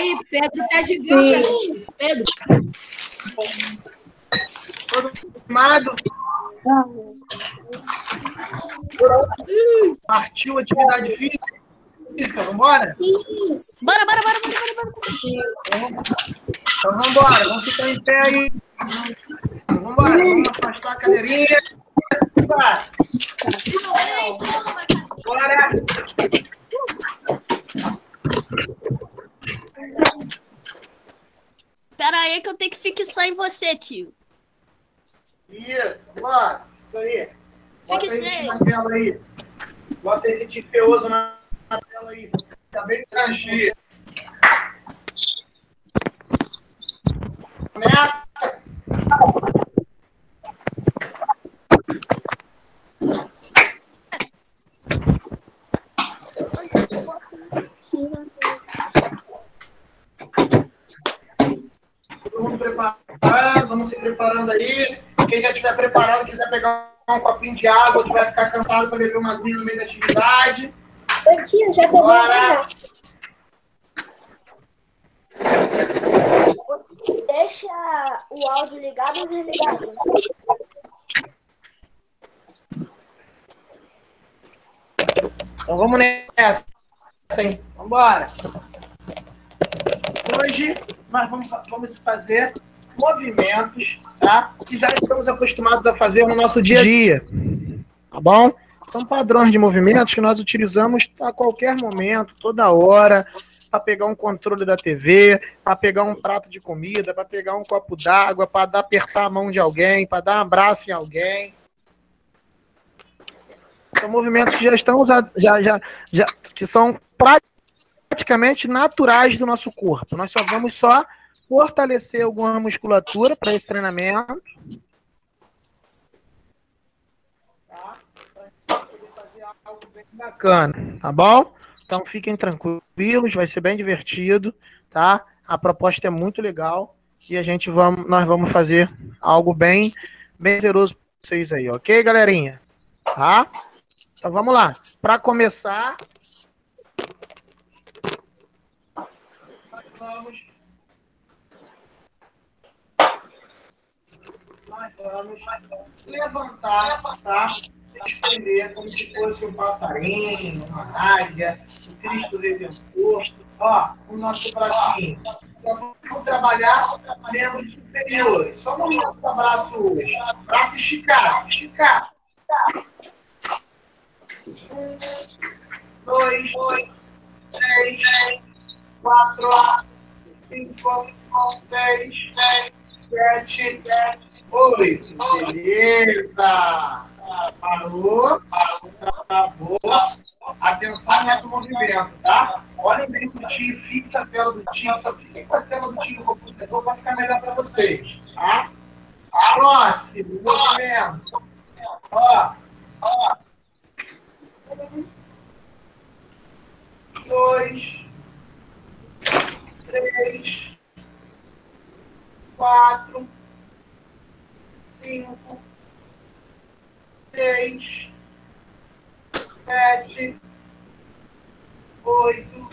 Aí, Pedro tá gigante. Pedro. Todo animado? Partiu atividade física, vambora? Bora. Então vambora, vamos ficar em pé aí. Vambora, vamos afastar a cadeirinha. Bora! Bora! Pera aí que eu tenho que fixar em você, tio. Isso, bora! Isso aí. Bota Fique esse na sem. tela aí. Bota esse tifeoso na tela aí. Tá bem tranquilo. Começa! Todo mundo preparado, vamos se preparando aí. Quem já estiver preparado, quiser pegar um copinho de água, que vai ficar cansado para beber uma aguinha no meio da atividade. Ô, tio, já pegou Bora! Deixa o áudio ligado ou desligado? Então vamos nessa, hein? Vamos embora. Hoje nós vamos fazer movimentos, tá? Que já estamos acostumados a fazer no nosso dia a dia, tá bom? São padrões de movimentos que nós utilizamos a qualquer momento, toda hora, para pegar um controle da TV, para pegar um prato de comida, para pegar um copo d'água, para apertar a mão de alguém, para dar um abraço em alguém. São movimentos que já estão usados, que são praticamente naturais do nosso corpo. Nós só vamos fortalecer alguma musculatura para esse treinamento. Tá? Para poder fazer algo bem bacana, tá bom? Então fiquem tranquilos, vai ser bem divertido, tá? A proposta é muito legal e nós vamos fazer algo bem zeroso para vocês aí, ok, galerinha? Tá? Então vamos lá. Para começar, nós vamos levantar, tá? Estender como se fosse um passarinho, uma águia, o Cristo Redentor. Ó, o nosso bracinho. Então, vamos trabalhar membros superiores. Só no nosso braço hoje. Braço esticado, esticado. 1, 2, 3, 4, 5, 6, 7, 8. Beleza! Parou, travou. Atenção nesse movimento, tá? Olhem bem pro tio, fixa a tela do tio, só fiquem com a tela do tio no computador para ficar melhor para vocês, tá? Próximo movimento. Ó. 1, 2, 3, 4, 5, 6, 7, 8,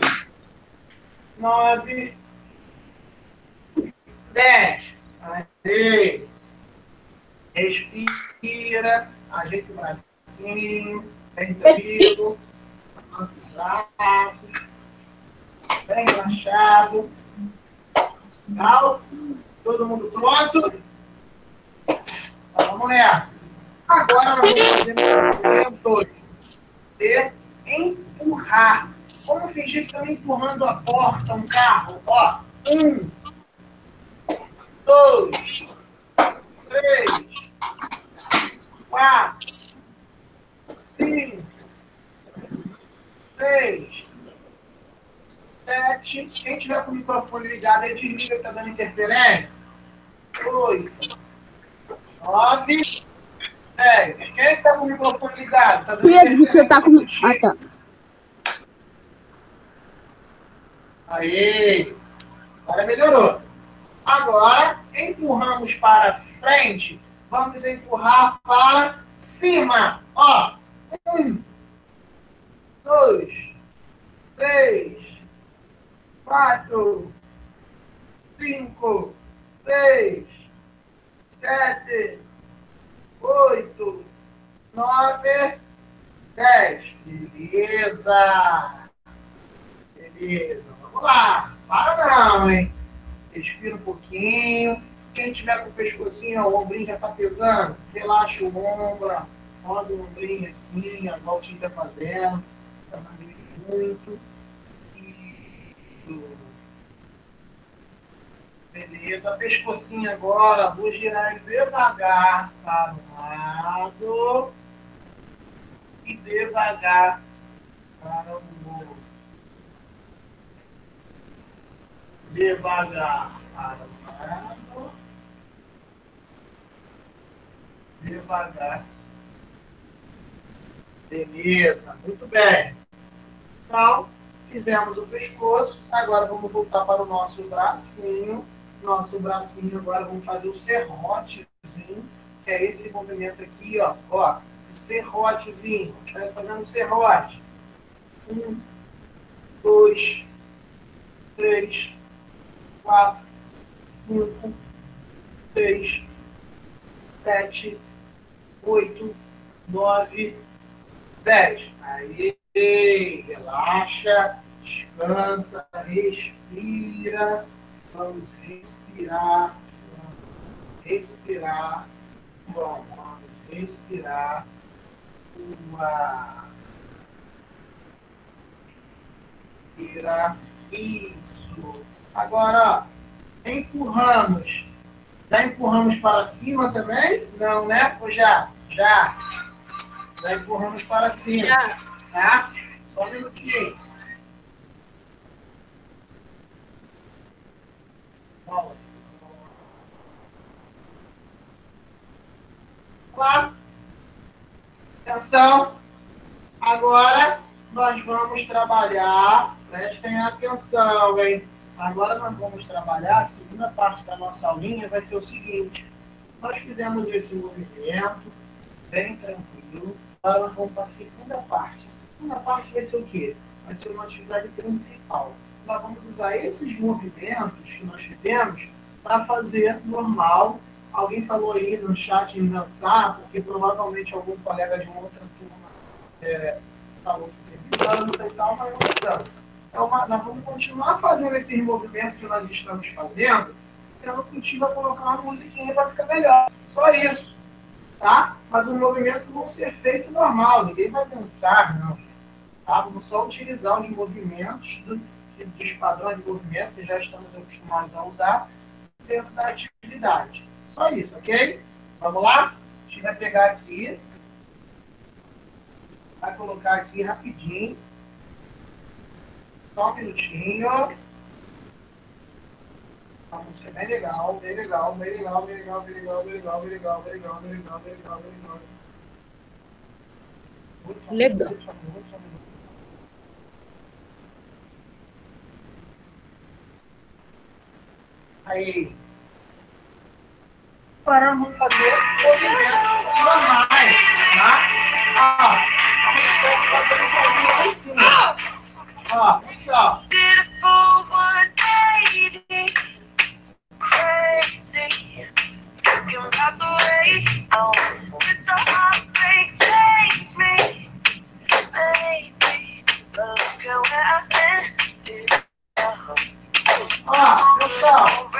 9, 10. Aí. Respira, ajeita o bracinho, bem tranquilo, avança os braços, bem relaxado. Legal? Todo mundo pronto? Então, vamos nessa. Agora nós vamos fazer um movimento de empurrar. Vamos fingir que estamos empurrando a porta, um carro. Ó, 1, 2, 3, 4, 5, 6, 7. Quem tiver com o microfone ligado aí, desliga que está dando interferência. 8, 9, 10. Quem está com o microfone ligado? Tá dando interferência. Tá com... Ah, tá. Aí. Agora melhorou. Agora, empurramos para frente. Vamos empurrar para cima. Ó. 1, 2, 3, 4, 5, 6, 7, 8, 9, 10. Beleza. Beleza. Vamos lá. Para não, hein? Respira um pouquinho. Quem tiver com o pescocinho, ó, o ombrinho já tá pesando, relaxa o ombro, roda o ombrinho assim, ó, igual o time tá fazendo. Trabalhe muito. Isso. Beleza. Pescocinho agora. Vou girar ele devagar para um lado e devagar para o outro. Devagar para um lado. Devagar. Beleza. Muito bem. Então, fizemos o pescoço. Agora vamos voltar para o nosso bracinho. Nosso bracinho agora vamos fazer o serrotezinho, que é esse movimento aqui, ó. Ó, serrotezinho. A gente vai fazendo o serrote. 1, 2, 3, 4, 5, 6, 7, 8, 9, 10. Aí, relaxa, descansa, respira. Vamos respirar. Respirar. Bom, vamos respirar. Respira. Isso. Agora, ó, empurramos. Já empurramos para cima também? Não, né? Ou já? Já. Já empurramos para cima. Já. Tá? Só um minutinho. Vamos lá. Atenção. Agora nós vamos trabalhar. Prestem atenção, hein? Agora nós vamos trabalhar. A segunda parte da nossa aulinha vai ser o seguinte. Nós fizemos esse movimento bem tranquilo. Agora nós vamos para a segunda parte. A segunda parte vai ser o quê? Vai ser uma atividade principal. Nós vamos usar esses movimentos que nós fizemos para fazer normal. Alguém falou aí no chat em dançar, porque provavelmente algum colega de uma outra turma falou que tem dança e tal, mas não dança. Então, nós vamos continuar fazendo esses movimentos que nós estamos fazendo, tendo contigo a colocar uma musiquinha para ficar melhor. Só isso, tá? Mas os movimentos vão ser feitos normal, ninguém vai dançar, não. Tá? Vamos só utilizar os movimentos dos padrões de movimento que já estamos acostumados a usar dentro da atividade. Só isso, ok? Vamos lá? A gente vai pegar aqui, vai colocar aqui rapidinho. Só um minutinho. A música é bem legal, bem legal, bem legal, bem legal, bem legal, bem legal, bem legal, bem legal, bem legal, bem legal, bem legal. Legal. Aí. Agora vamos fazer movimentos normais, tá? Ó, a gente vai se bater um pouquinho lá em cima. Ó, pessoal. Ó, pessoal.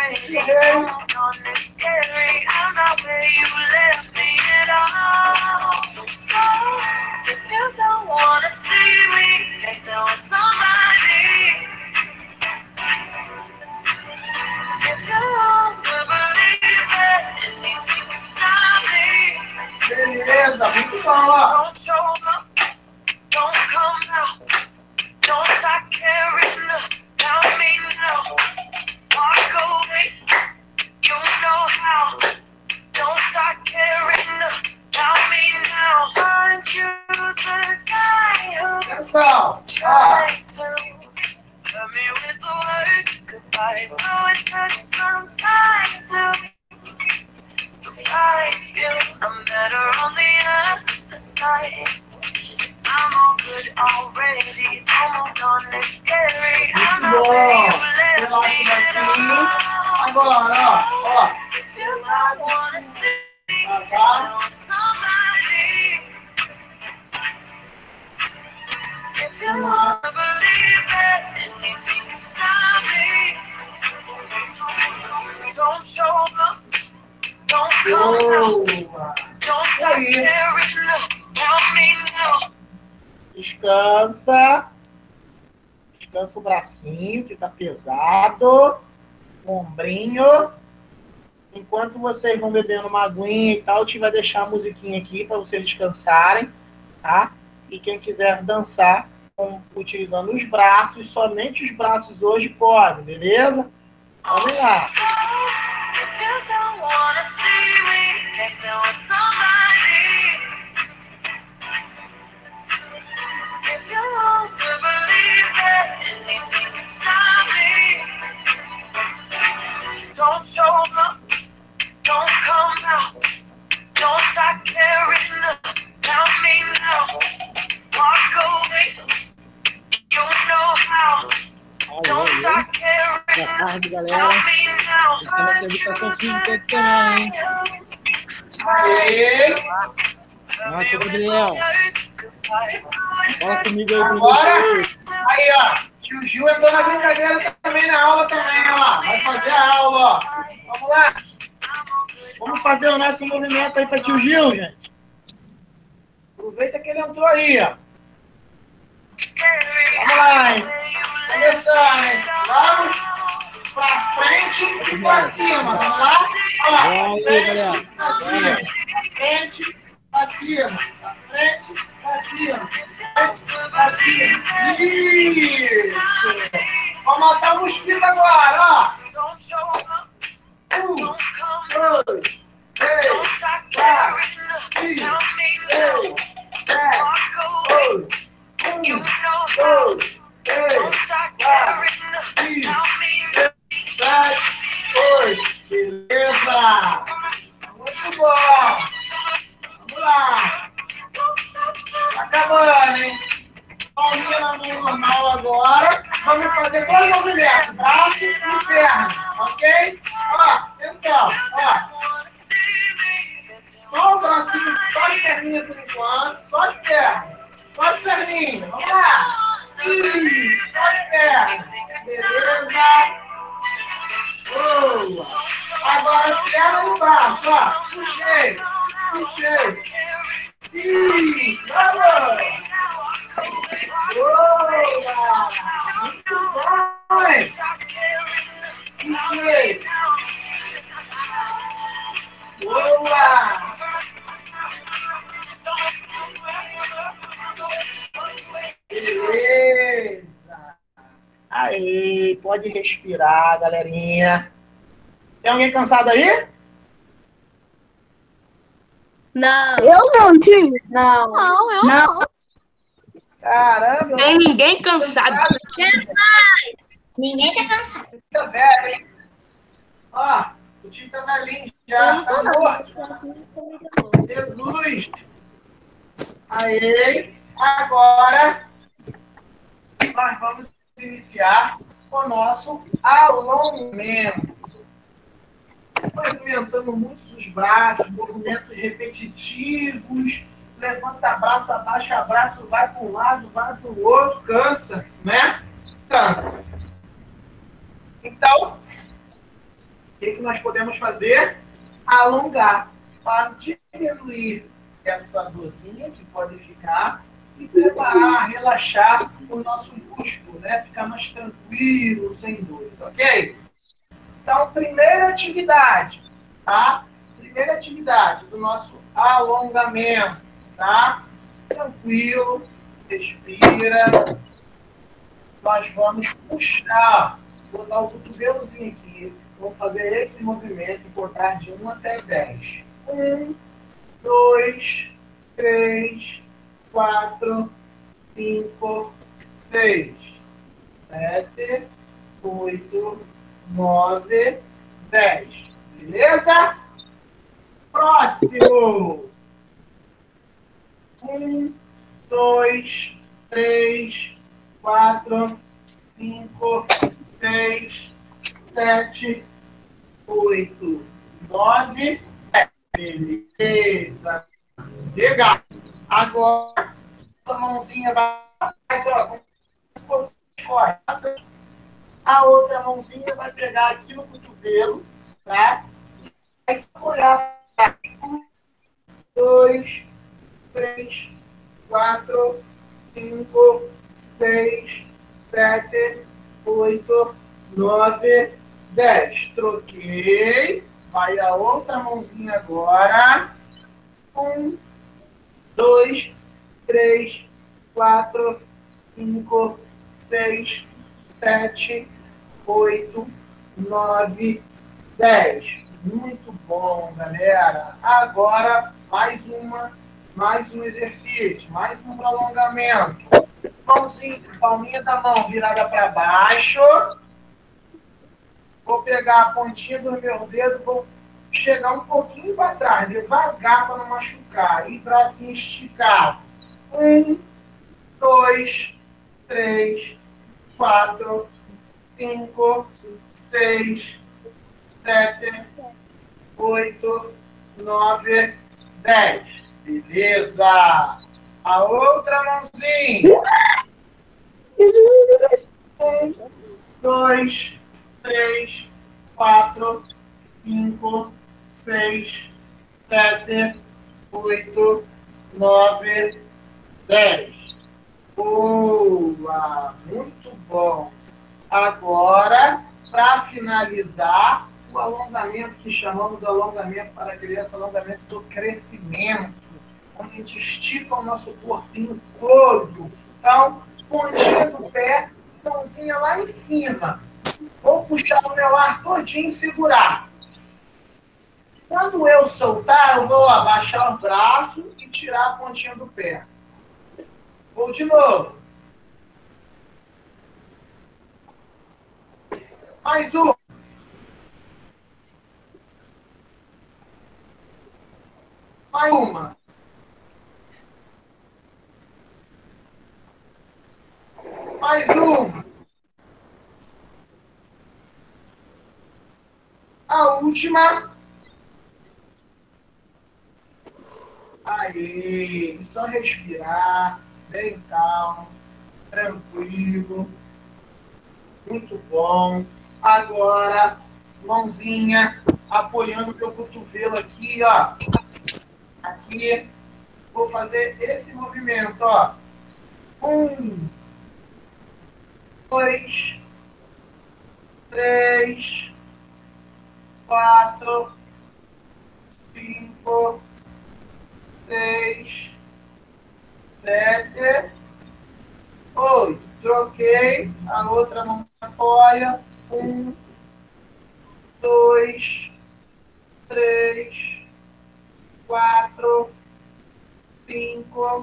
Beleza, muito bom, ó. Atenção, ó. I'm better on the other side. I'm okay. Muito bom. Relaxa assim. Agora, ó. Tá? Boa. Aí. Descansa. Descansa o bracinho, que tá pesado. O ombrinho. Enquanto vocês vão bebendo uma aguinha e tal, a gente vai deixar a musiquinha aqui para vocês descansarem, tá? E quem quiser dançar utilizando os braços, somente os braços hoje pode, beleza? Vamos lá. Don't show up, don't come out, don't start caring about me now. Walk away, you know how. Don't start caring about me now. Essa educação física também, hein? Aê! Nossa, Gabriel. Fala comigo aí, Agora, professor. aí, ó. Tio Gil entrou na brincadeira também, na aula também, ó. Vai fazer a aula, ó. Vamos lá. Vamos fazer o nosso movimento aí para tio Gil, gente. Aproveita que ele entrou aí, ó. Vamos lá, hein. Começando, hein. Vamos pra frente e pra cima. Vamos lá? Ó, frente, pra cima. Frente, pra cima. Pra frente, pra cima. Frente, pra cima. Isso. Vamos matar o mosquito agora, ó. 1, 2, 3, 4, 5, 6, 7, 8, 1, 2, 3, 4, 5, 6, 7, 8. Beleza! Muito bom! Vamos lá! Tá acabando, hein? Palminha na mão normal agora. Vamos fazer dois movimentos, braço e perna, ok? Ó, atenção, ó. Só o bracinho, só as perninhas por enquanto, só as pernas. Só as perninhas, vamos lá. Isso, só as pernas. Beleza? Boa. Agora as pernas no braço, ó. Puxei, puxei. Isso, vamos. Boa! Muito bom, hein? Puxei. Boa! Beleza! Aí, pode respirar, galerinha. Tem alguém cansado aí? Não. Eu não, tio. Não. Não, eu não. Caramba! Tem ninguém cansado. Ninguém tá cansado. Tá velho, hein? Ó, o tio tá velhinho já, tá morto. Jesus! Aí, agora nós vamos iniciar o nosso alongamento. Movimentando muito os braços, movimentos repetitivos. Levanta braço, abaixa braço, vai para um lado, vai para o outro, cansa, né? Cansa. Então, o que nós podemos fazer? Alongar para diminuir essa dorzinha que pode ficar e preparar, relaxar o nosso músculo, né? Ficar mais tranquilo, sem dores, ok? Então, primeira atividade, tá? Primeira atividade do nosso alongamento, tá? Tranquilo, respira. Nós vamos puxar, botar o cotovelozinho aqui. Vamos fazer esse movimento e contar de 1 até 10. 1, 2, 3, 4, 5, 6, 7, 8, 9, 10. Beleza? Próximo. 1, 2, 3, 4, 5, 6, 7, 8, 9, 10. Beleza. Legal. Agora, essa mãozinha vai, ó, como se fosse correta. A outra mãozinha vai pegar aqui no cotovelo, tá? Vai olhar. 1, 2, 3, 4, 5, 6, 7, 8, 9, 10. Troquei. Vai a outra mãozinha agora. 1, 2, 3, 4, 5, 6, 7, 8, 9, 10. Muito bom, galera. Agora, mais um exercício, mais um prolongamento. Mãozinha, palminha da mão virada para baixo. Vou pegar a pontinha do meu dedo, vou chegar um pouquinho para trás, devagar para não machucar. E bracinho esticado. 1, 2, 3, 4, 5, 6, 7, 8, 9, 10. Beleza. A outra mãozinha. 1, 2, 3, 4, 5, 6, 7, 8, 9, 10. Boa! Muito bom. Agora, para finalizar, o alongamento que chamamos de alongamento para a criança, alongamento do crescimento, onde a gente estica o nosso corpinho todo. Então, pontinha do pé, mãozinha lá em cima. Vou puxar o meu ar todinho e segurar. Quando eu soltar, eu vou abaixar o braço e tirar a pontinha do pé. Vou de novo. Mais um. Mais uma. Mais uma. A última. Aí, só respirar, bem calmo, tranquilo. Muito bom. Agora, mãozinha apoiando o meu cotovelo aqui, ó. Aqui. Vou fazer esse movimento, ó. 1, 2, 3, 4, 5, 6, 7, 8. Troquei. A outra mão apoia. 1, 2, 3, 4, 5,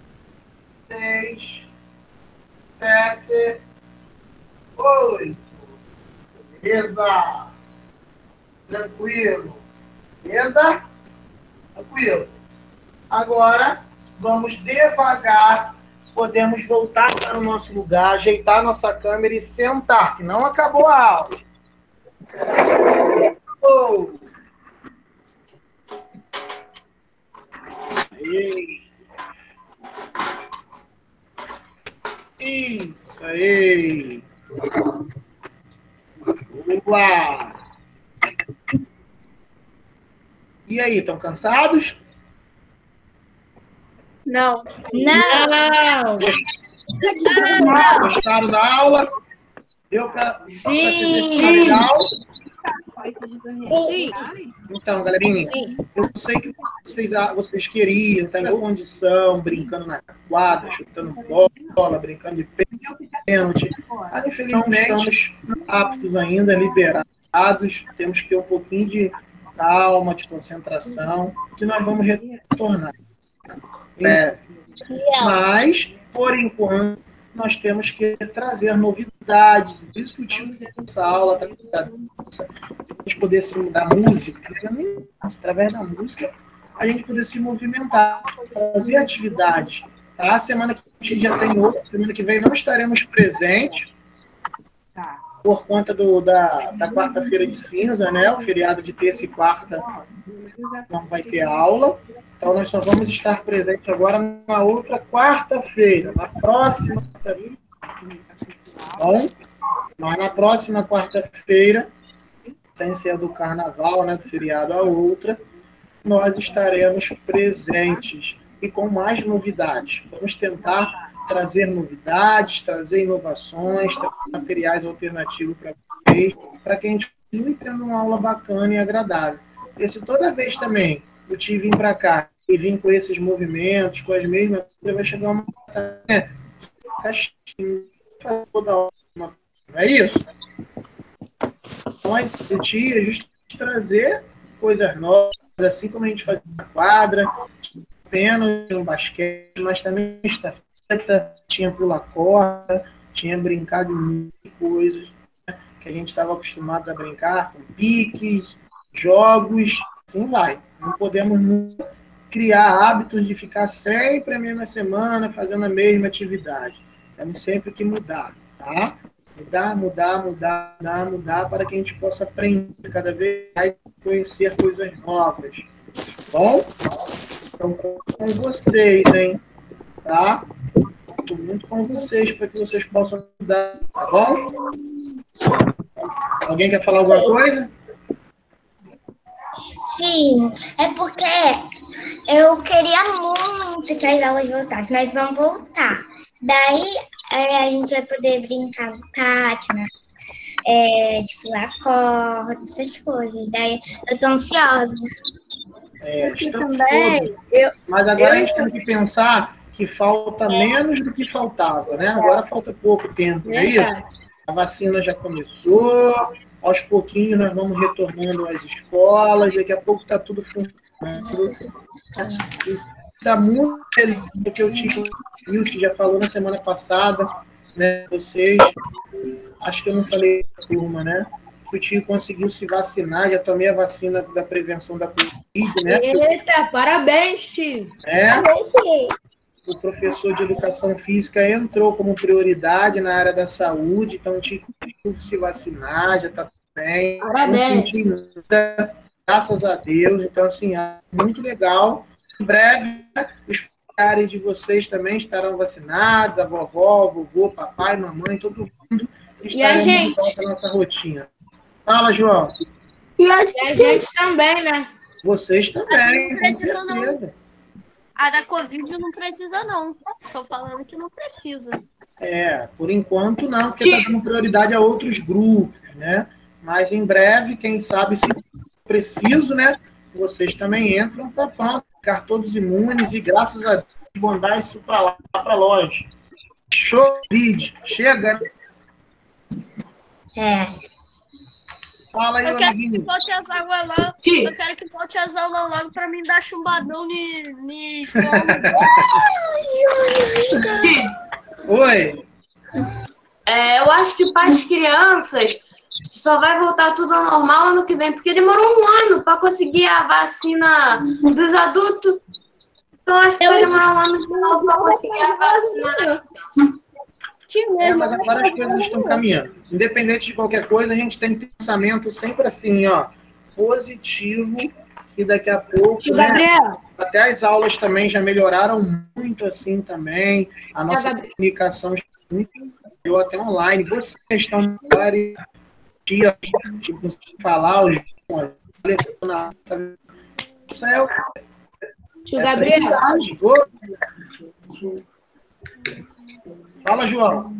6, 7, 8. Beleza? Tranquilo. Beleza? Tranquilo. Agora, vamos devagar. Podemos voltar para o nosso lugar, ajeitar nossa câmera e sentar, que não acabou a aula. Oh. Aí. Isso aí. Boa. E aí, estão cansados? Não. Não. Gostaram da aula? Deu para Sim. legal? Sim. Então, galerinha, eu sei que vocês queriam estar em condição, brincando na quadra, chutando bola, brincando de pênalti. Mas, infelizmente, não estamos aptos ainda, liberados. Temos que ter um pouquinho de calma, de concentração, que nós vamos retornar. Mas, por enquanto, nós temos que trazer novidades, discutir essa aula, a gente poder se mudar música, através da música, a gente poder se movimentar, fazer atividades. Tá? Semana que gente já tem outra. Semana que vem não estaremos presentes. Por conta da quarta-feira de cinza, né? O feriado de terça e quarta não vai ter aula. Então, nós só vamos estar presentes agora na outra quarta-feira, na próxima quarta-feira. Bom, mas na próxima quarta-feira, sem ser do carnaval, né? Do feriado a outra, nós estaremos presentes e com mais novidades. Vamos tentar trazer novidades, trazer inovações, trazer materiais alternativos para vocês, para que a gente continue tendo uma aula bacana e agradável. E se toda vez também o Ti vir para cá e vir com esses movimentos, com as mesmas coisas, vai chegar uma caixinha toda hora. Não é isso? Então, o Ti é justamente trazer coisas novas, assim como a gente fazia na quadra, apenas no basquete, mas também está tinha pular corda, tinha brincado de muitas coisas, né, que a gente estava acostumado a brincar, com piques, jogos, assim vai. Não podemos nunca criar hábitos de ficar sempre a mesma semana fazendo a mesma atividade. Temos sempre que mudar, tá? Mudar para que a gente possa aprender cada vez mais, conhecer coisas novas. Bom? Então, com vocês, hein? Tá? Estou muito com vocês para que vocês possam ajudar, tá bom? Alguém quer falar alguma coisa? Sim, é porque eu queria muito que as aulas voltassem, mas vão voltar. Daí a gente vai poder brincar no pátio, né? De pular corda, essas coisas. Daí eu tô ansiosa. Estamos todos. Mas agora a gente tem que pensar que falta menos do que faltava, né? Agora falta pouco tempo, não é isso? A vacina já começou, aos pouquinhos nós vamos retornando às escolas, daqui a pouco está tudo funcionando. Está muito feliz que o Tio já falou na semana passada, né? Vocês, acho que eu não falei da turma, né? O Tio conseguiu se vacinar, já tomei a vacina da prevenção da Covid, né? Eita, parabéns, Tio! O professor de educação física entrou como prioridade na área da saúde, então o Tio conseguiu se vacinar, já está bem. Parabéns. Não senti nada, graças a Deus. Então, assim, é muito legal. Em breve, os familiares de vocês também estarão vacinados, a vovó, o vovô, papai, mamãe, todo mundo estarão de volta à nossa rotina. Fala, João. E a gente também, né? Vocês também, Não com precisa, certeza. A da Covid não precisa, não. Estou falando que não precisa. Por enquanto não, porque está dando prioridade a outros grupos, né? Mas em breve, quem sabe, se preciso, né? Vocês também entram para ficar todos imunes e, graças a Deus, mandar isso para lá, para longe. Show, vídeo. Chega. Fala aí, Eu quero amiguinho. que volte as aulas logo. Eu quero que volte as aulas logo para mim dar chumbadão ni Oi. Eu acho que para as crianças só vai voltar tudo ao normal ano que vem, porque demorou um ano para conseguir a vacina dos adultos. Então acho que vai demorar um ano de novo para conseguir a vacina das crianças. Mas agora as coisas estão caminhando. Independente de qualquer coisa, a gente tem pensamento sempre assim, ó, positivo, que daqui a pouco, né, Gabriel. até as aulas também já melhoraram muito assim também, a nossa comunicação já melhorou até online. Vocês estão tipo, falar, isso é o Tio Gabriel. Fala, João.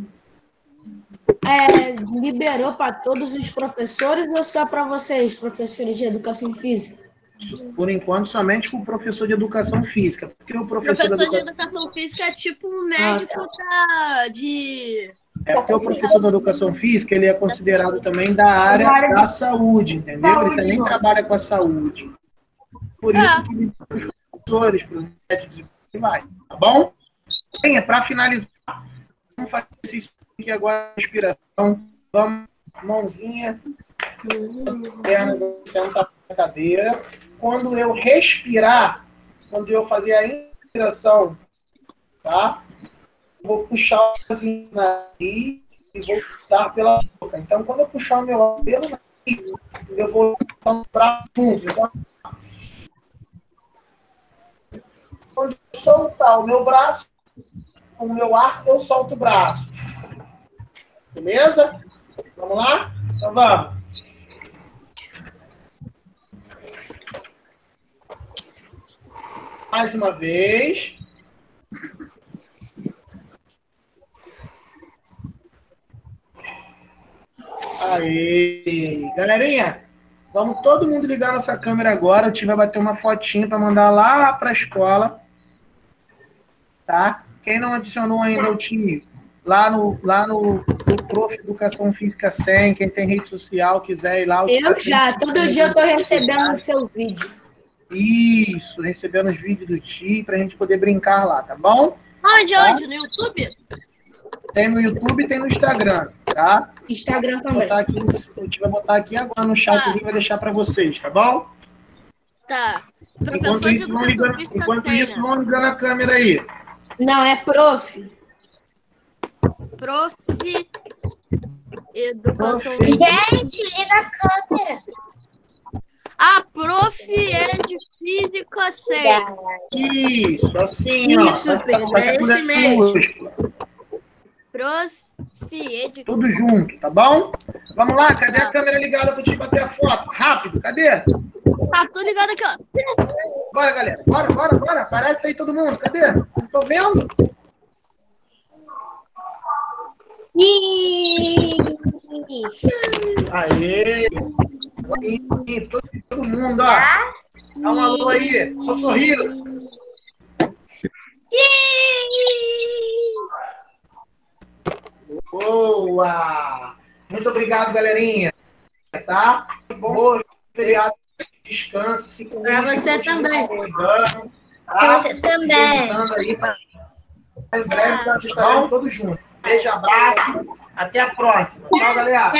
Liberou para todos os professores ou só para vocês, professores de educação física? Por enquanto, somente com o professor de educação física. Porque o professor de educação física é tipo um médico de... Porque o professor de educação física, ele é considerado também da área da saúde, entendeu? Ele também trabalha com a saúde. Por isso que os professores, para os médicos e vai, tá bom? Para finalizar, vamos fazer isso aqui agora, respiração. Vamos, mãozinha, pernas, sentar na cadeira. Quando eu respirar, quando eu fazer a inspiração, tá? vou puxar o nariz e vou dar pela boca. Então, quando eu puxar o meu ar pelo nariz, eu vou dar um braço junto. Então, quando eu soltar o meu braço, com o meu ar, eu solto o braço. Beleza? Vamos lá? Então vamos. Mais uma vez. Aí, galerinha, vamos todo mundo ligar nossa câmera agora. O tio vai bater uma fotinha para mandar lá para a escola. Tá? Quem não adicionou ainda o time, lá no Prof. Educação Física 100, quem tem rede social, quiser ir lá. Eu já, todo dia eu estou recebendo o seu vídeo. Isso, recebendo os vídeos do Ti, pra gente poder brincar lá, tá bom? Onde? Tá? Onde? No YouTube? Tem no YouTube e tem no Instagram, tá? Instagram também. A gente vai botar aqui agora no chat e vai deixar pra vocês, tá bom? Tá. Professor de Educação Física enquanto 100, isso, vamos ligando a câmera aí. Não, é prof. Prof. Educação Gente, liga a câmera. Ah, Prof. é de Física 100. Isso, assim, Isso, ó. Pedro, é esse mesmo. Prof. de... Tudo junto, tá bom? Vamos lá, cadê a câmera ligada pra gente bater a foto? Rápido, cadê? Tá, tô ligado aqui, ó. Bora, galera. Bora. Aparece aí todo mundo. Cadê? Não tô vendo. Aê! Aí, todo mundo, ó. Dá um alô aí. Um sorriso. Boa! Muito obrigado, galerinha. Tá? Bom feriado. Descanse. Para você também. Pra você também. Aí, em breve, nós estaremos todos juntos. Beijo, abraço. Até a próxima. Tchau, galera.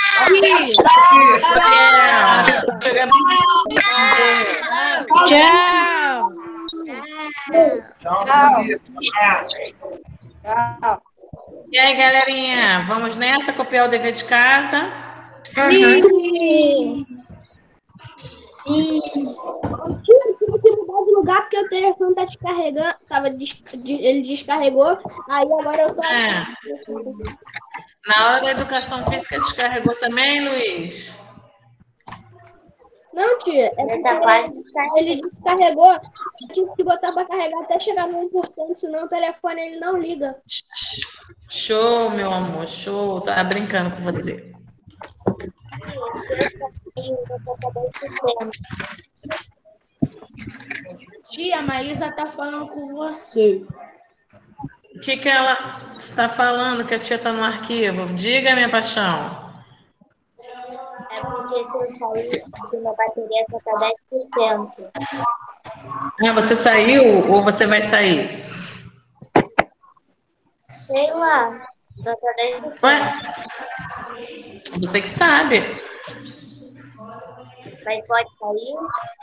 Tchau. Tchau, meus amigos. E aí, galerinha, vamos nessa copiar o dever de casa? Sim. Tive que mudar de lugar porque o telefone tá descarregando. Ele descarregou. Aí agora eu tô. Na hora da educação física descarregou também, Luiz? Não, tia. Ele descarregou. Eu tive que botar pra carregar até chegar no importante, senão o telefone ele não liga. Show, meu amor, show. Tava brincando com você. Tia, a Maísa tá falando com você. O que ela está falando que a tia está no arquivo? Diga, minha paixão. É porque se eu sair, minha bateria só tá 10%. Você saiu ou você vai sair? Sei lá. Só tá 10%. Ué? Você que sabe. Mas pode sair?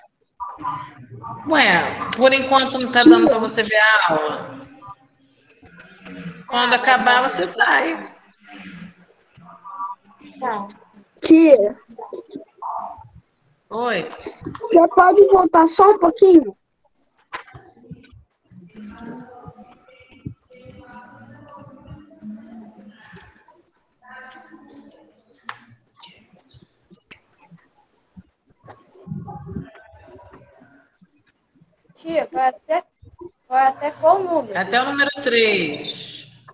Ué, por enquanto não está dando para você ver a aula. Quando acabar, você sai. Tá. Tia, Oi. você pode voltar só um pouquinho? Tia, vai até qual número? Até o número 3.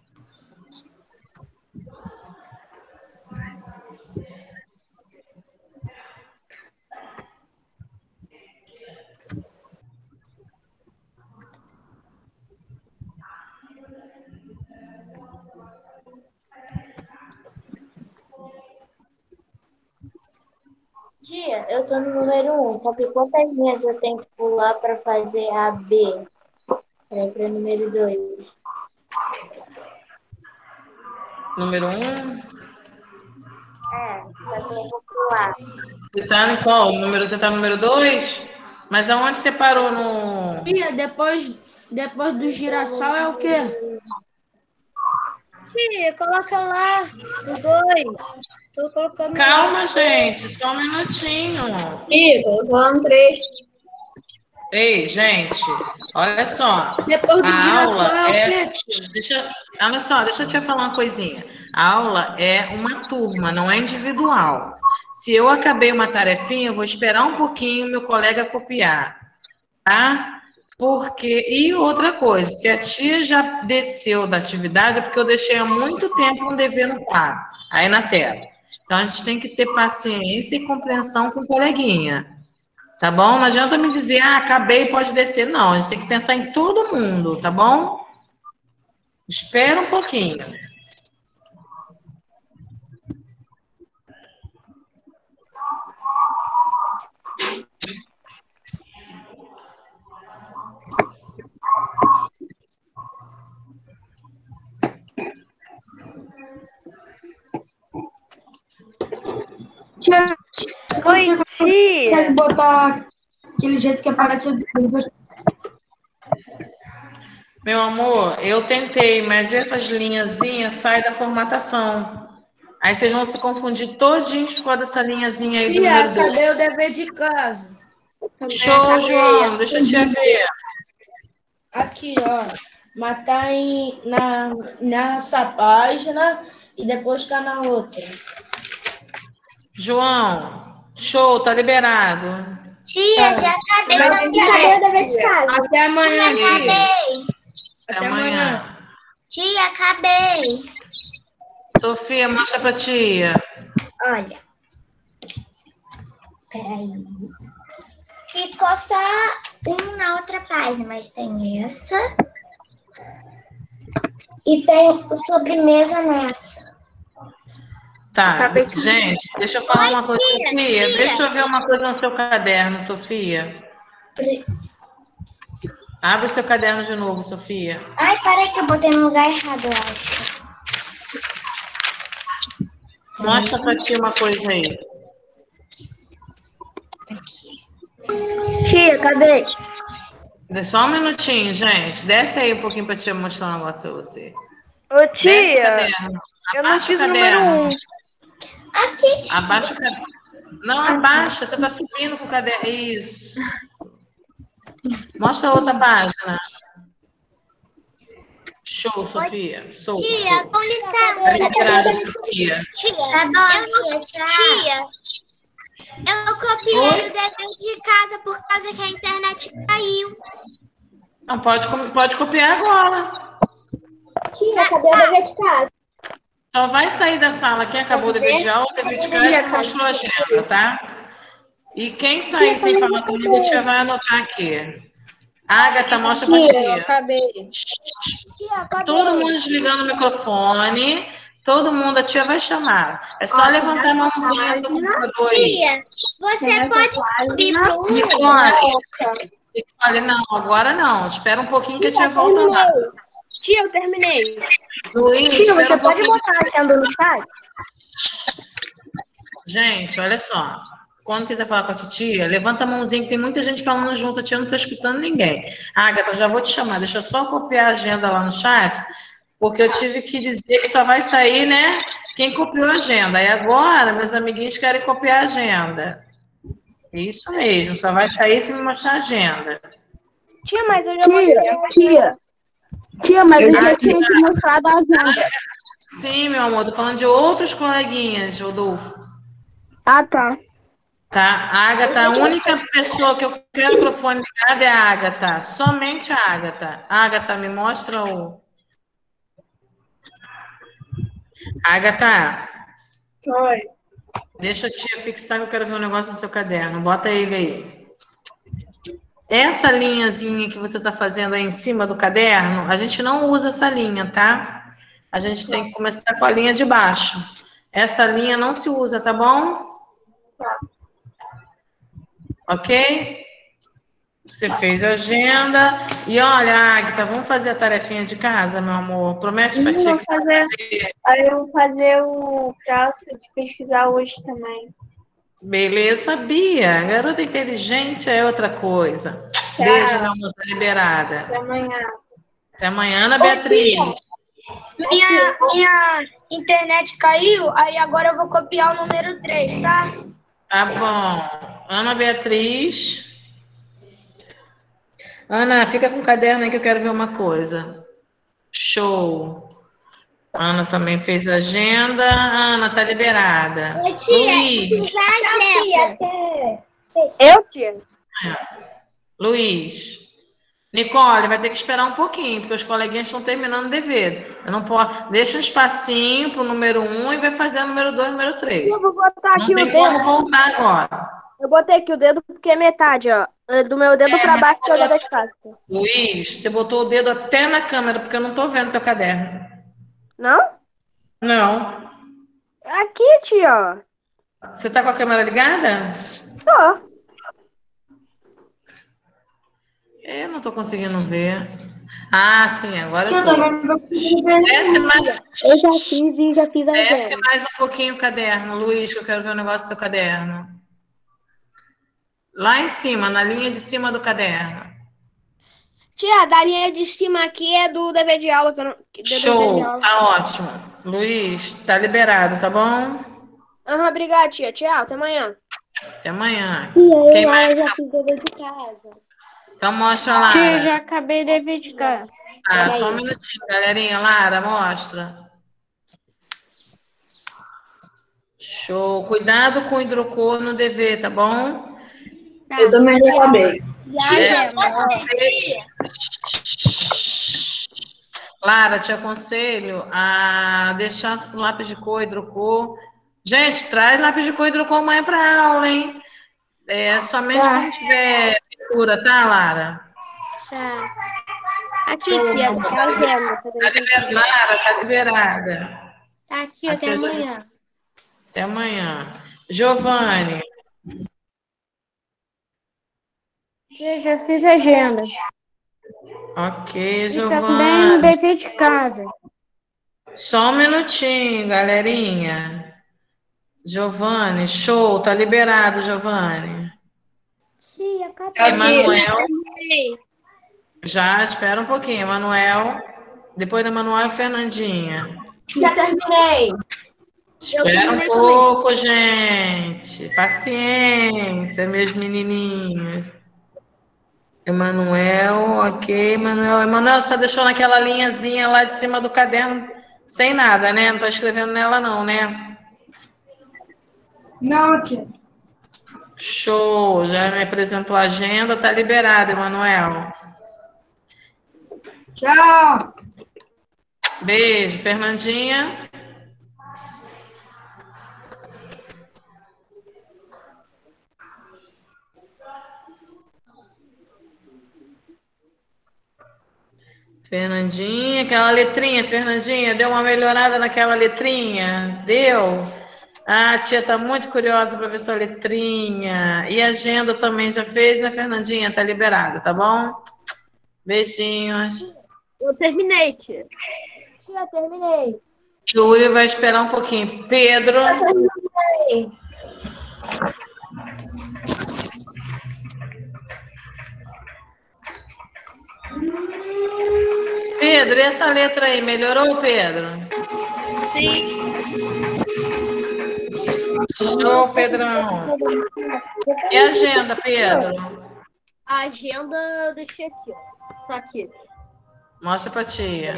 Tia, eu tô no número 1. Sabe quantas linhas eu tenho que pular para fazer a B? Para ir para o número 2. Número 1. Só que eu vou pular. Você tá em qual? Você tá no número 2? Mas aonde você parou no... Tia, depois do girassol é o quê? Tia, coloca lá o 2. Tô colocando Calma, lá. gente, só um minutinho. Tia, colocando 3. Ei, gente, olha só. Depois do A diretor aula é o é. quê? Olha só, deixa eu te falar uma coisinha. A aula é uma turma, não é individual. Se eu acabei uma tarefinha, eu vou esperar um pouquinho meu colega copiar, tá? Porque. E outra coisa, se a tia já desceu da atividade, é porque eu deixei há muito tempo um dever no quadro, aí na tela. Então a gente tem que ter paciência e compreensão com o coleguinha. Tá bom? Não adianta me dizer, acabei, pode descer. Não, a gente tem que pensar em todo mundo, tá bom? Espera um pouquinho. Tia, Oi, tia. consegue botar aquele jeito que aparece o Meu amor, eu tentei, mas essas linhazinhas saem da formatação. Aí vocês vão se confundir todinhos por causa dessa linhazinha aí do Tia, número 2. cadê o dever de casa? Show, João, deixa eu te ver. Aqui, ó. Mas tá nessa página e depois tá na outra. João, show, tá liberado. Tia, já acabei Mas também. cadê o dever de casa? Até amanhã, tia. Acabei. Até amanhã. Tia, acabei. Sofia, mostra pra tia. Olha. Peraí. Ficou só um na outra página, mas tem essa. E tem sobremesa nessa. Tá, gente, deixa eu falar uma coisa, tia, Sofia. tia. Deixa eu ver uma coisa no seu caderno, Sofia. Abre o seu caderno de novo, Sofia. Ai, peraí que eu botei no lugar errado, eu acho. Mostra pra tia uma coisa aí. Tia, cadê? Deixa só um minutinho, gente. Desce aí um pouquinho pra tia mostrar um negócio pra você. Ô, Desce o tia. caderno. Eu não Abaixa fiz o o número caderno. 1. Aqui, tia. Abaixa o caderno. Não, abaixa. Você tá subindo com o caderno. Isso. Mostra a outra página. Show, Sofia. Show. Tia, com licença. Tá liberada, Sofia. Tia, tá bom, tia. Eu copiei o dever de casa por causa que a internet caiu. Não, pode copiar agora. Tia, cadê o dever de casa? Só vai sair da sala quem acabou o dever de aula, o dever de casa e mostrou a agenda, tá? E quem sair sem falar comigo, a tia vai anotar aqui. Agatha, mostra pra tia. Acabei. Todo mundo desligando o microfone. Todo mundo, a tia vai chamar. É só levantar a mãozinha do computador aí. Tia, você pode subir pro Nicole, não, agora não. Espera um pouquinho que a tia volta lá. Tia, eu terminei. Luiz, Tia, espera você um pode pouquinho. botar a agenda no chat? Gente, olha só. Quando quiser falar com a titia, levanta a mãozinha, que tem muita gente falando junto, a tia não está escutando ninguém. Agatha, já vou te chamar, deixa eu só copiar a agenda lá no chat, porque eu tive que dizer que só vai sair, né, quem copiou a agenda. E agora, meus amiguinhos querem copiar a agenda. Isso mesmo, só vai sair se me mostrar a agenda. Tia, mas eu já mostrei. Tia, mas eu já tinha te mostrado a agenda. Sim, meu amor, tô falando de outros coleguinhas, Rodolfo. Ah, tá. Tá? A Agatha, a única pessoa que eu quero o microfone ligado é a Agatha. Somente a Agatha. Agatha, me mostra o... Agatha. Oi. Deixa a tia fixar que eu quero ver um negócio no seu caderno. Bota ele aí. Essa linhazinha que você está fazendo aí em cima do caderno, a gente não usa essa linha, tá? A gente tem que começar com a linha de baixo. Essa linha não se usa, tá bom? Tá. Ok? Você fez a agenda. E olha, Agatha, vamos fazer a tarefinha de casa, meu amor? Promete pra tia que você vai fazer. Aí eu vou fazer o traço de pesquisar hoje também. Beleza, Bia. Garota inteligente é outra coisa. Tchau. Beijo, meu amor, tá liberada. Até amanhã. Até amanhã, Ana Beatriz. Minha internet caiu, aí agora eu vou copiar o número 3, tá? Tá bom. Ana Beatriz. Ana, fica com o caderno aí que eu quero ver uma coisa. Show. Ana também fez agenda. Ana, tá liberada. Luiz. Eu, tia? Luiz. Nicole, vai ter que esperar um pouquinho, porque os coleguinhas estão terminando o dever. Eu não posso. Deixa um espacinho pro número 1 e vai fazer o número 2, número 3. Eu vou botar Não aqui o tem dedo. como voltar agora. Eu botei aqui o dedo porque é metade, ó. Do meu dedo pra mas baixo que é o botou- dedo das costas. Luiz, você botou o dedo até na câmera, porque eu não tô vendo teu caderno. Não? Não. Aqui, tia. Você tá com a câmera ligada? Tô. Eu não tô conseguindo ver. Ah, sim, agora eu tô. Desce mais, Eu já fiz e já fiz a desce agenda. mais um pouquinho o caderno, Luiz, que eu quero ver o negócio do seu caderno. Lá em cima, na linha de cima do caderno. Tia, da linha de cima aqui é do dever de aula. Que eu não... dever de Show, aula. tá ótimo. Luiz, tá liberado, tá bom? Aham, obrigada, tia. Tchau, até amanhã. Até amanhã. Tia, Quem mais? já fiz dever de casa. Então mostra lá. Tia, já acabei de dever de casa. Ah, só um minutinho, galerinha. Lara, mostra. Show. Cuidado com o hidrocor no dever, tá bom? Eu também já acabei. Lara, te aconselho a deixar o lápis de cor, hidrocor. Gente, traz lápis de cor e hidrocor amanhã para aula, hein? Somente quando tiver pintura, tá, Lara? Tá. Aqui, tia, a agenda. Tá liberada, Lara, tá liberada. Tá aqui, até amanhã. Até amanhã. Giovanni. Tia, já fiz a agenda. Ok, E também o Giovanni. dever de casa. Só um minutinho, galerinha. Giovanni, show, tá liberado, Giovanni. Tia, acabei. Emanuel. Já, espera um pouquinho, Emanuel. Depois da Emanuel, Fernandinha. Já terminei. Espera um pouco, gente. Paciência, meus menininhos. Emanuel, ok, Emanuel. Emanuel, você tá deixando aquela linhazinha lá de cima do caderno sem nada, né? Não tá escrevendo nela, não, né? Não, tia. Show, já me apresentou a agenda, tá liberado, Emanuel. Tchau. Beijo, Fernandinha. Fernandinha, aquela letrinha, Fernandinha, deu uma melhorada naquela letrinha? Deu? Ah, a tia tá muito curiosa para ver sua letrinha. E a agenda também já fez, né, Fernandinha? Tá liberada, tá bom? Beijinhos. Eu terminei, tia. Tia, terminei. Júlio vai esperar um pouquinho. Pedro. Pedro, e essa letra aí, melhorou, Pedro? Sim. Show, Pedrão. E a agenda, Pedro? A agenda eu deixei aqui, ó. Tá aqui. Mostra pra tia.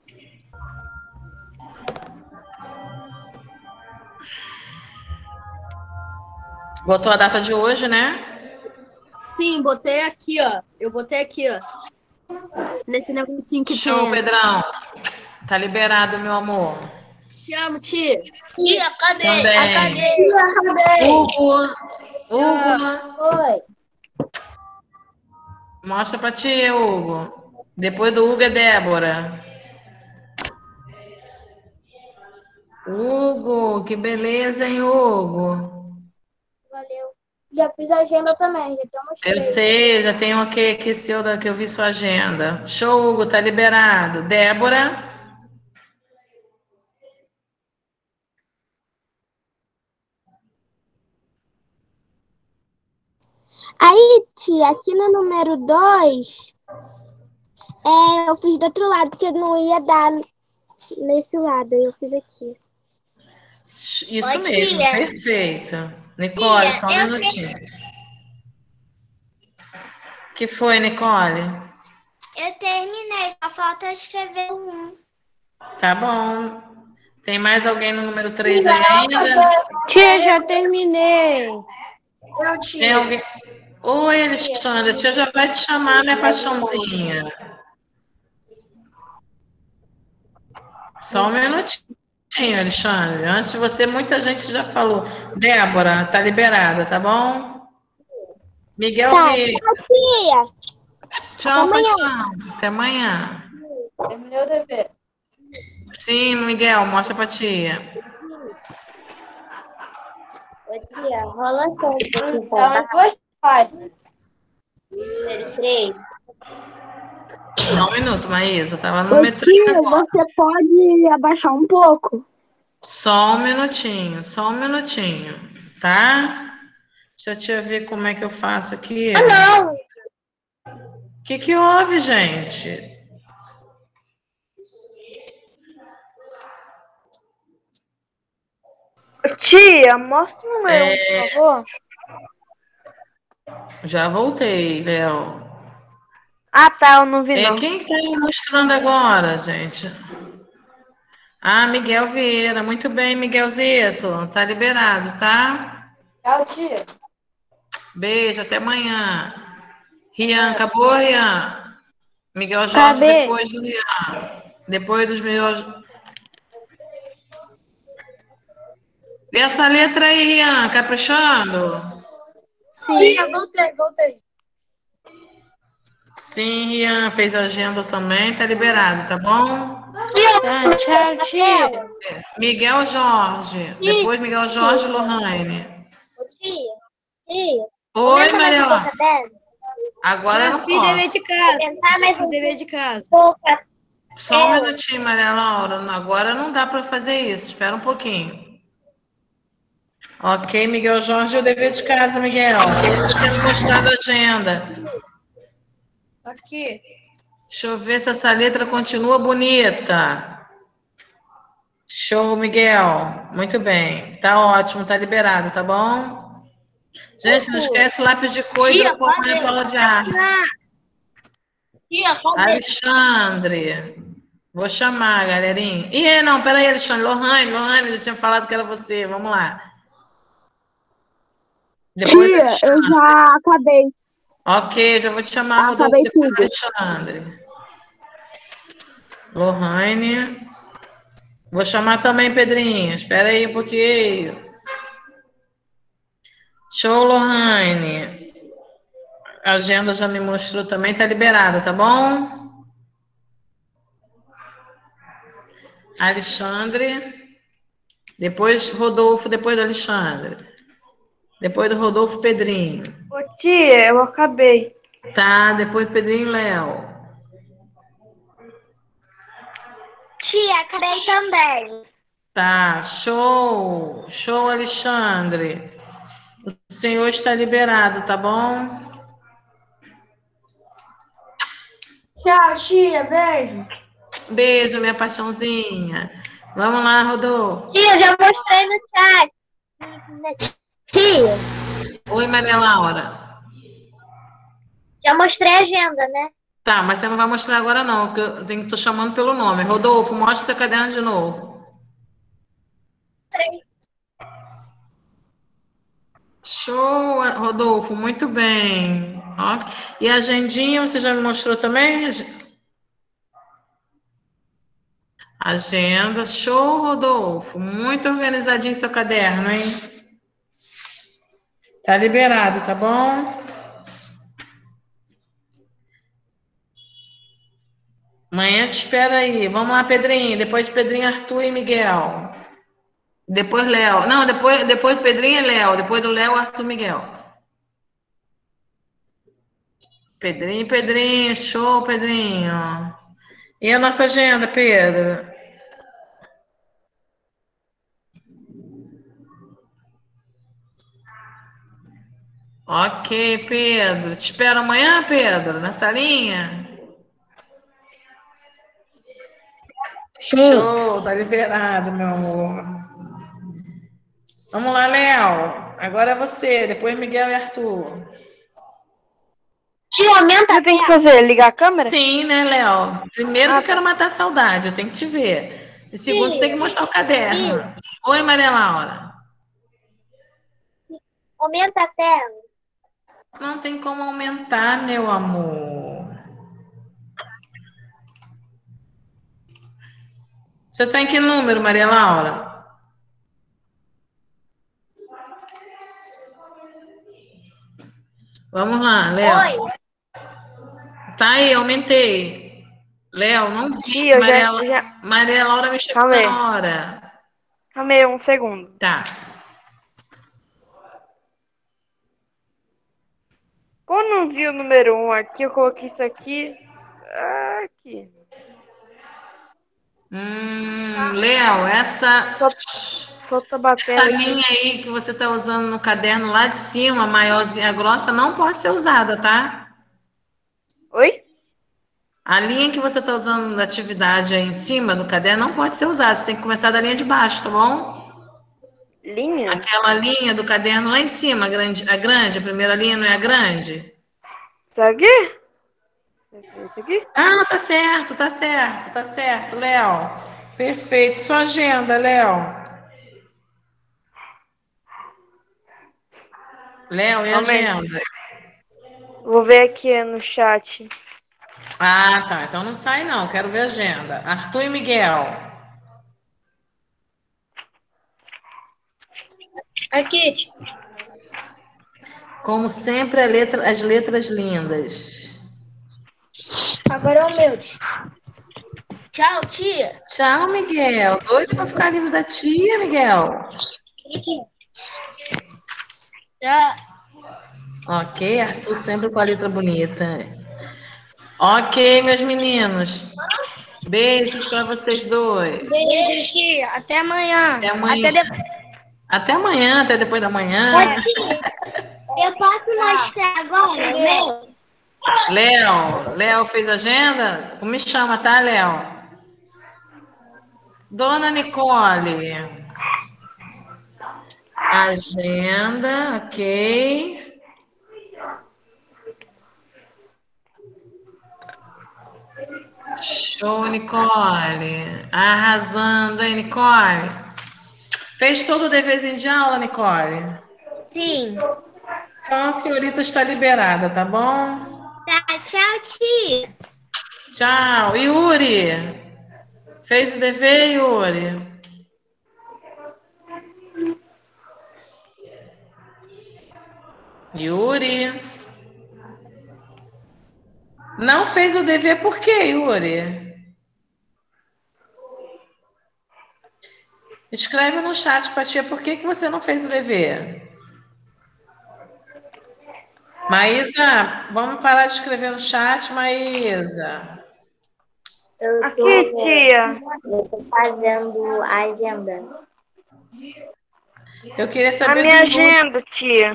Botou a data de hoje, né? Sim, botei aqui, ó. Eu botei aqui, ó. Nesse negocinho que Show, tem. Pedrão. Tá liberado, meu amor. Te amo, tia. Tia, cadê? Também. Hugo. Oi. Mostra pra tia, Hugo. Depois do Hugo é Débora. Hugo, que beleza, hein, Hugo? Valeu. Já fiz a agenda também, já temos Eu sei, já tenho aqui seu que eu vi sua agenda. Show, Hugo, tá liberado. Débora. Aí, tia, aqui no número 2, eu fiz do outro lado, porque não ia dar nesse lado, eu fiz aqui. Isso Oi, mesmo, tia. perfeito. Nicole, Tia, só um eu minutinho. O que foi, Nicole? Eu terminei, só falta escrever um. Tá bom. Tem mais alguém no número 3 aí ainda? Tia, já terminei. Tem alguém? Oi, Alexandra, a tia já vai te chamar, minha paixãozinha. Só um minutinho, Alexandre. Antes de você, muita gente já falou. Débora, tá liberada, tá bom? Miguel Tá, Vieira. tia. Tchau, Até amanhã. paixão. Até amanhã. Terminei o dever. Sim, Miguel, mostra pra tia. Ô, tia, rola tanto aqui, Tá nas duas páginas. número 3. Só um minuto, Maísa. Tava no Ô, número 3 tia, agora. você pode abaixar um pouco? Só um minutinho, tá? Deixa eu te ver como é que eu faço aqui. Não! O que houve, gente? Tia, mostra o número 1, por favor. Já voltei, Léo. Ah, tá, eu não vi, não. Quem que tá aí mostrando agora, gente? Ah, Miguel Vieira. Muito bem, Miguelzito. Tá liberado, tá? Tchau, tia. Beijo, até amanhã. Rian, acabou, Rian? Miguel Jorge Acabei. depois do Rian. Depois dos meus. Vê essa letra aí, Rian, caprichando? Sim. Voltei. Sim, Rian, fez agenda também, tá liberado, tá bom? Tá, tchau, tia. Miguel Jorge. Depois Miguel Jorge Lohane. Tia, Oi, mais um Maria. caderno? Agora eu não Fiz dever posso. de casa. Tentar mais um Dever de casa. pouco. Só um minutinho, Maria Laura. Agora não dá para fazer isso. Espera um pouquinho. Ok, Miguel Jorge, o dever de casa, Miguel. Estou tendo mostrado a agenda. Aqui. Deixa eu ver se essa letra continua bonita. Show, Miguel. Muito bem. Tá ótimo, tá liberado, tá bom? Gente, não esquece lápis de cor e hidrocor aula de arte. Tia, Alexandre. Vou chamar, galerinha. Ih, não, peraí, Alexandre. Lohane, eu tinha falado que era você. Vamos lá. Depois, Tia, eu Alexandre. já acabei. Ok, já vou te chamar, Rodolfo. Acabei Depois, tudo. Alexandre. Lohane. Vou chamar também, Pedrinho. Espera aí um pouquinho. Show, Lohane. A agenda já me mostrou também, tá liberada, tá bom? Alexandre. Depois Rodolfo, depois do Alexandre. Depois do Rodolfo, Pedrinho. Ô, tia, eu acabei. Tá, depois Pedrinho e Léo. Tia, acabei também. Tá, show. Show, Alexandre. O senhor está liberado, tá bom? Tchau, tia. Beijo. Beijo, minha paixãozinha. Vamos lá, Rodolfo. Tia, já mostrei no chat. Tia, Oi, Maria Laura. já mostrei a agenda, né? Tá, mas você não vai mostrar agora não, porque eu tenho que estar chamando pelo nome. Rodolfo, mostra seu caderno de novo. Show, Rodolfo, muito bem. Ó, e a agendinha, você já me mostrou também? Agenda, show, Rodolfo. Muito organizadinho seu caderno, hein? Tá liberado, tá bom? Amanhã te espera aí. Vamos lá, Pedrinho. Depois de Pedrinho, Arthur e Miguel. Depois Léo. Não, depois Pedrinho e Léo. Depois do Léo, Arthur e Miguel. Pedrinho, show, Pedrinho. E a nossa agenda, Pedro? Ok, Pedro. Te espero amanhã, Pedro, na salinha? Show, tá liberado, meu amor. Vamos lá, Léo. Agora é você, depois Miguel e Arthur. Tia, aumenta. O que eu tenho que fazer? Ligar a câmera? Sim, né, Léo? Primeiro que eu quero matar a saudade, eu tenho que te ver. E segundo, você tem que mostrar o caderno. Oi, Maria Laura. Aumenta a tela. Não tem como aumentar, meu amor. Você tá em que número, Maria Laura? Vamos lá, Léo. Oi. Tá aí, aumentei. Léo, não vi. Tia, Maria Laura me chegou na hora. Calma aí, um segundo. Tá. Quando eu não vi o número 1 aqui, eu coloquei isso aqui. Aqui. Léo, essa Só batendo essa aqui. linha aí que você tá usando no caderno lá de cima, maiorzinha, grossa, não pode ser usada, tá? Oi? A linha que você está usando na atividade aí em cima do caderno não pode ser usada. Você tem que começar da linha de baixo, tá bom? Linha? Aquela linha do caderno lá em cima, a primeira linha não é a grande? Isso aqui? Isso aqui? Ah, tá certo, Léo. Perfeito. Sua agenda, Léo. Léo, e a agenda? Vou ver aqui no chat. Ah, tá. Então não sai, não. Quero ver a agenda. Arthur e Miguel. Aqui. Como sempre, as letras lindas. Agora é o meu. Tchau, tia. Tchau, Miguel. Doido pra ficar livre da tia, Miguel. Tchau. Ok, Arthur sempre com a letra bonita. Ok, meus meninos. Beijos para vocês dois. Beijo, tia. Até amanhã. Até amanhã. Até amanhã, até depois da manhã. Eu posso mostrar agora, meu? Léo fez agenda? Me chama, tá, Léo? Dona Nicole. Agenda, ok. Show, Nicole. Arrasando, hein, Nicole? Fez todo o deverzinho de aula, Nicole? Sim. Então a senhorita está liberada, tá bom? Tá, tchau, tia. Tchau. Yuri? Fez o dever, Yuri? Yuri? Não fez o dever por quê, Yuri? Escreve no chat pra tia por que você não fez o dever. Maísa, vamos parar de escrever no chat, Maísa. Aqui, tia. Eu tô fazendo a agenda. Eu queria saber a minha agenda, tia.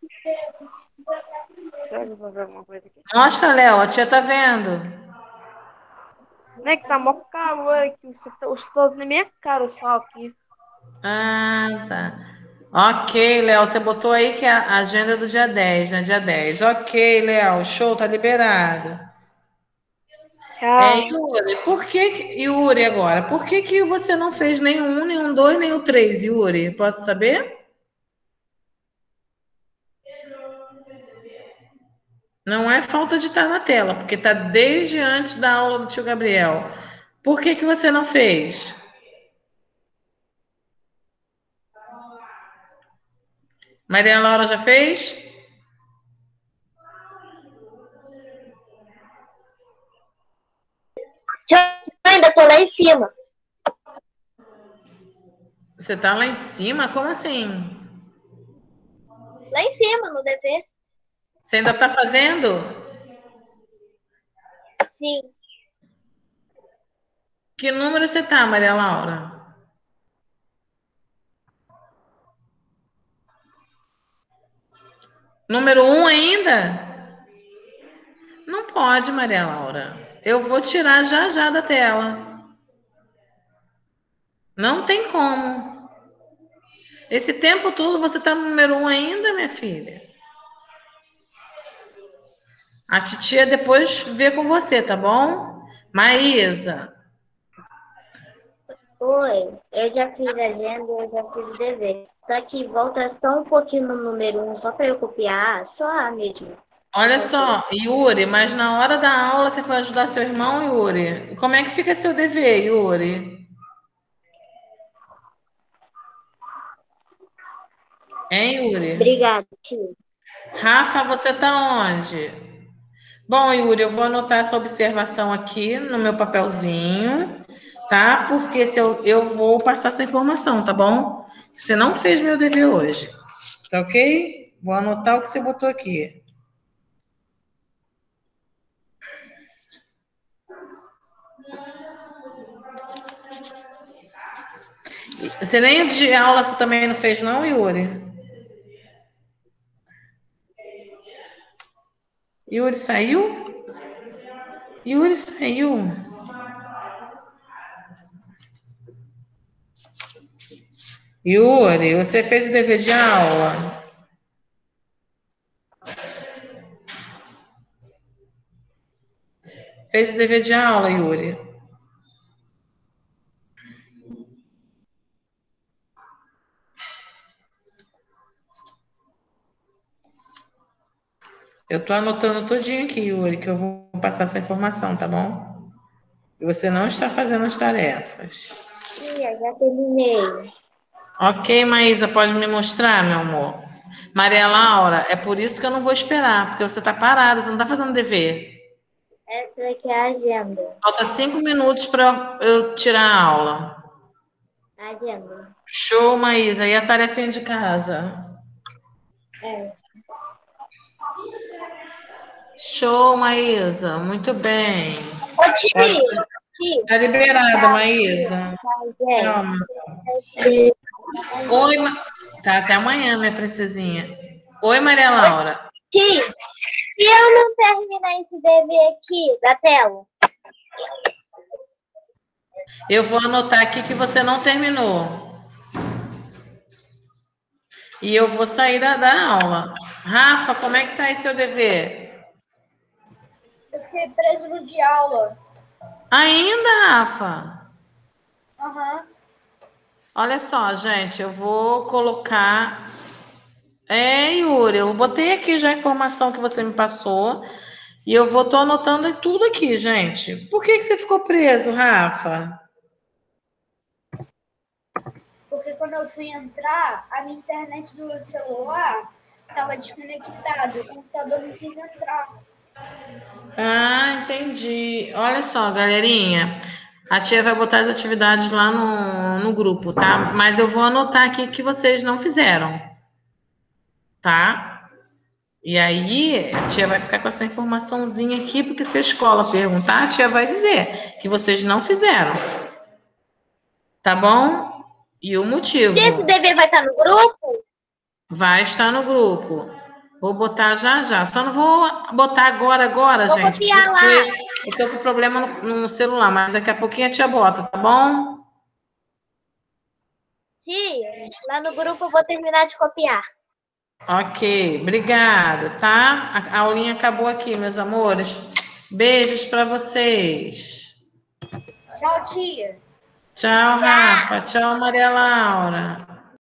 Mostra, Léo, a tia tá vendo. Não é que tá mó calor aqui. Os sol na minha cara, o sol aqui. Ah, tá. Ok, Léo, você botou aí que é a agenda do dia 10, né? Dia 10. Ok, Léo, show, tá liberado. Tchau. Yuri, Yuri, agora, por que você não fez nenhum, nenhum 2, nem o 3, Yuri? Posso saber? Não é falta de estar na tela, porque está desde antes da aula do tio Gabriel. Por que você não fez? Maria Laura já fez? Eu ainda tô lá em cima. Você está lá em cima? Como assim? Lá em cima, no dever. Você ainda está fazendo? Sim. Que número você está, Maria Laura? Número 1 ainda? Não pode, Maria Laura. Eu vou tirar já da tela. Não tem como. Esse tempo todo você tá no número 1 ainda, minha filha? A titia depois vê com você, tá bom? Maísa. Oi, eu já fiz a agenda, eu já fiz o dever. Só que volta só um pouquinho no número 1, só para eu copiar, só A mesmo. Olha só, Yuri, mas na hora da aula você foi ajudar seu irmão, Yuri? Como é que fica seu dever, Yuri? Hein, Yuri? Obrigada, tio. Rafa, você tá onde? Bom, Yuri, eu vou anotar essa observação aqui no meu papelzinho, tá? Porque se eu vou passar essa informação, tá bom? Você não fez meu dever hoje, tá ok? Vou anotar o que você botou aqui. Você nem de aula você também não fez, não, Yuri? Yuri saiu? Yuri saiu. Yuri, você fez o dever de aula? Fez o dever de aula, Yuri? Eu tô anotando tudinho aqui, Yuri, que eu vou passar essa informação, tá bom? E você não está fazendo as tarefas. Tia, já terminei. Ok, Maísa, pode me mostrar, meu amor? Maria Laura, é por isso que eu não vou esperar, porque você tá parada, você não tá fazendo dever. Essa aqui é a agenda. Falta 5 minutos para eu tirar a aula. Agenda. Show, Maísa. E a tarefinha de casa? É. Show, Maísa. Muito bem. Ô, tio, Tá liberada, Maísa. Calma. Oi, tá até amanhã, minha princesinha. Oi, Maria Laura. tio, se eu não terminar esse dever aqui da tela, Eu vou anotar aqui que você não terminou. E eu vou sair da aula. Rafa, como é que tá aí seu dever? eu fiquei preso no de aula. Ainda, Rafa? Aham. Olha só, gente, eu vou colocar... Yuri, eu botei aqui já a informação que você me passou e eu tô anotando tudo aqui, gente. Por que você ficou preso, Rafa? Porque quando eu fui entrar, a minha internet do celular estava desconectada, o computador não quis entrar. Ah, entendi. Olha só, galerinha, a tia vai botar as atividades lá no grupo, tá? Mas eu vou anotar aqui que vocês não fizeram, tá? E aí, a tia vai ficar com essa informaçãozinha aqui, porque se a escola perguntar, a tia vai dizer que vocês não fizeram. Tá bom? E o motivo? E esse dever vai estar no grupo? Vai estar no grupo. Vou botar já. Só não vou botar agora, Vou gente. copiar lá. Eu tô com problema no celular, mas daqui a pouquinho a tia bota, tá bom? Tia, lá no grupo eu vou terminar de copiar. Ok, obrigada, tá? A aulinha acabou aqui, meus amores. Beijos para vocês. Tchau, tia. Tchau, Rafa. Tchau, Maria Laura.